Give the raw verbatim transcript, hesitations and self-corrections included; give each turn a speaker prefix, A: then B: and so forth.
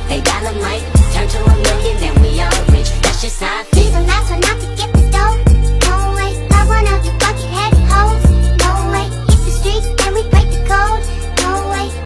A: Hey, dynamite, turn to a million and we all